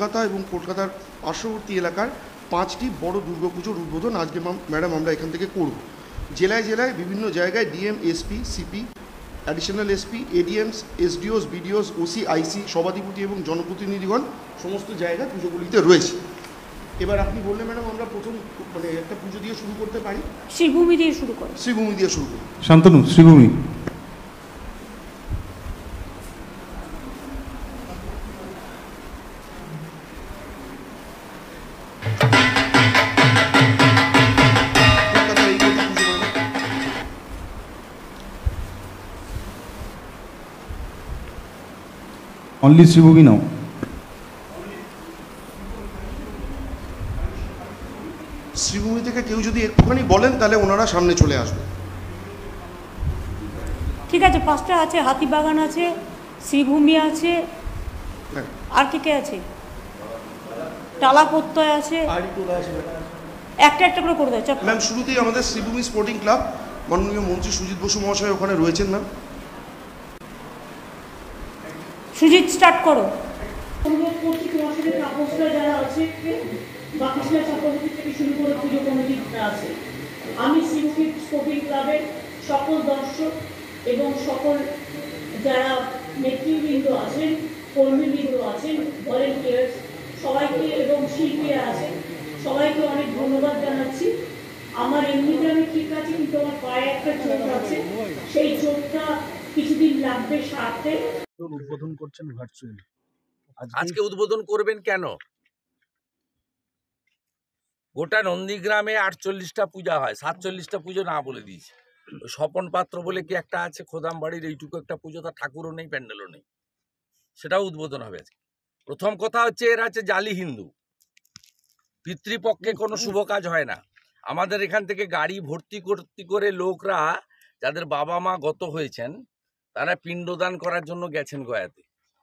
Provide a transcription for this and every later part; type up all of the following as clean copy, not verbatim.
কলকাতা এবং কলকাতার পার্শ্ববর্তী এলাকার 5টি বড় দুর্গাপুজোর উদ্বোধন আজকে ম্যাডাম আমরা এখান থেকে করব। জেলায় জেলায় বিভিন্ন জায়গায় DM, SP, CP, additional SP, ADMs, SDOs, BDOs, OC, IC, সভাধিপতি এবং জনপ্রতিনিধিগণ সমস্ত জায়গায় পুজোগুলিতে রয়েছে। এবার আপনি বললেন ম্যাডাম আমরা প্রথম একটা পুজো দিয়ে শুরু করতে পারি। শ্রীভূমি দিয়ে শুরু করো। শ্রীভূমি দিয়ে শুরু করি। শান্তনু, শ্রীভূমি। Only Sribhumi now. শ্রীভূমি থেকে কেউ যদি একটুখানি বলেন তাহলে ওনারা সামনে চলে আসবে। ঠিক আছে, 5টা আছে, হাতিবাগান আছে, শ্রীভূমি আছে, আর কে আছে? টালা প্রত্যয় আছে, একটা একটা করে দেয়। ম্যাম শুরুতেই আমাদের শ্রীভূমি স্পোর্টিং ক্লাব, মাননীয় মন্ত্রী সুজিত বসু মহাশয় ওখানে রয়েছেন। ম্যাম সুজিত স্টার্ট করো। আমি শ্রীভূমি স্পোর্টিং ক্লাবের সকল দর্শক এবং সকল যারা নেতৃবৃন্দ আছেন, কর্মীবৃন্দ আছেন, ভলেন্টিয়ার্স সবাইকে এবং শিল্পীরা আছেন সবাইকে অনেক ধন্যবাদ জানাচ্ছি। আমার এমনিতে আমি ঠিক আছে, কিন্তু আমার পায়ে একটা চোট আছে, সেই চোটটা কিছুদিন লাগবে সারতে। উদ্বোধন করছেন ভার্চুয়ালি, আজকে উদ্বোধন করবেন কেন? গোটা নন্দীগ্রামে 48টা পূজা হয়, 47টা পুজো না বলে দিয়েছে। স্বপন পাত্র বলে কি একটা আছে খোদাম বাড়ির, এইটুকু একটা পুজো, তার ঠাকুরও নেই, প্যান্ডেলও নেই, সেটাও উদ্বোধন হবে আজকে। প্রথম কথা হচ্ছে এরা হচ্ছে জালি হিন্দু, পিতৃপক্ষে কোনো শুভ কাজ হয় না। আমাদের এখান থেকে গাড়ি ভর্তি করে লোকরা যাদের বাবা মা গত হয়েছেন তারা পিণ্ডদান করার জন্য গেছেন গয়াতে,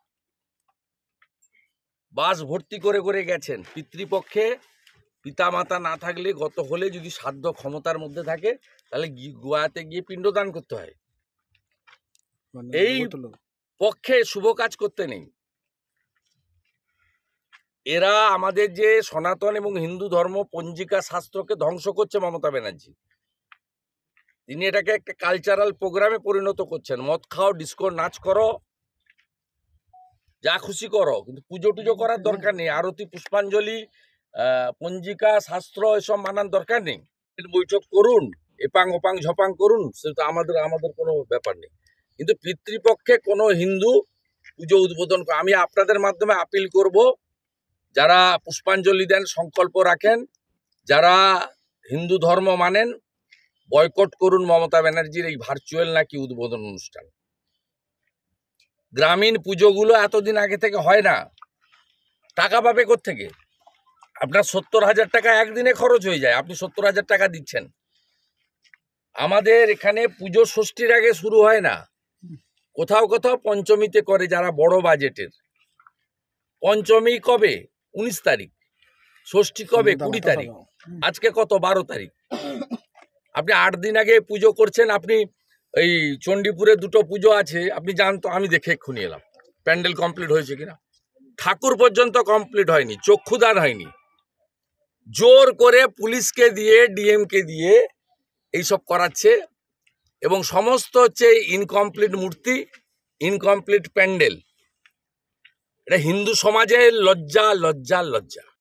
বাস ভর্তি করে গেছেন। পিতৃপক্ষে পিতা মাতা না থাকলে, গত হলে যদি সাধ্য ক্ষমতার মধ্যে থাকে তাহলে গোয়াতে গিয়ে পিণ্ডদান করতে হয়। এই পক্ষে শুভ কাজ করতে নেই। এরা আমাদের যে সনাতন এবং হিন্দু ধর্ম পঞ্জিকা শাস্ত্রকে ধ্বংস করছে মমতা ব্যানার্জি। তিনি এটাকে একটা কালচারাল প্রোগ্রামে পরিণত করছেন। মদ খাও, ডিস্কো নাচ করো, যা খুশি করো, কিন্তু পুজো টুজো করার দরকার নেই। আরতি, পুষ্পাঞ্জলি, পঞ্জিকা শাস্ত্র এসব মানার দরকার নেই। বৈঠক করুন, এপাং ওপাং ঝপাং করুন, সেটা আমাদের কোনো ব্যাপার নেই। কিন্তু পিতৃপক্ষে কোনো হিন্দু পুজো উদ্বোধন, আমি আপনাদের মাধ্যমে আপিল করব, যারা পুষ্পাঞ্জলি দেন, সংকল্প রাখেন, যারা হিন্দু ধর্ম মানেন, বয়কট করুন মমতা ব্যানার্জির এই ভার্চুয়াল নাকি উদ্বোধন অনুষ্ঠান। গ্রামীণ পুজোগুলো এতদিন আগে থেকে হয় না, টাকা পাবে কোত্থেকে? আপনার 70,000 টাকা একদিনে খরচ হয়ে যায়, আপনি 70,000 টাকা দিচ্ছেন। আমাদের এখানে পুজো ষষ্ঠীর আগে শুরু হয় না, কোথাও কোথাও পঞ্চমীতে করে যারা বড় বাজেটের। পঞ্চমী কবে? 19 তারিখ। ষষ্ঠী কবে? 20 তারিখ। আজকে কত? 12 তারিখ। আপনি 8 দিন আগে পুজো করছেন। আপনি এই চণ্ডীপুরে 2টো পুজো আছে, আপনি জানতো, আমি দেখে এক্ষুনি এলাম প্যান্ডেল কমপ্লিট হয়েছে কিনা। ঠাকুর পর্যন্ত কমপ্লিট হয়নি, চক্ষুদান হয়নি। জোর করে পুলিশকে দিয়ে, ডিএমকে দিয়ে এইসব করাচ্ছে, এবং সমস্ত হচ্ছে ইনকমপ্লিট মূর্তি, ইনকমপ্লিট প্যান্ডেল। এটা হিন্দু সমাজের লজ্জা লজ্জা লজ্জা।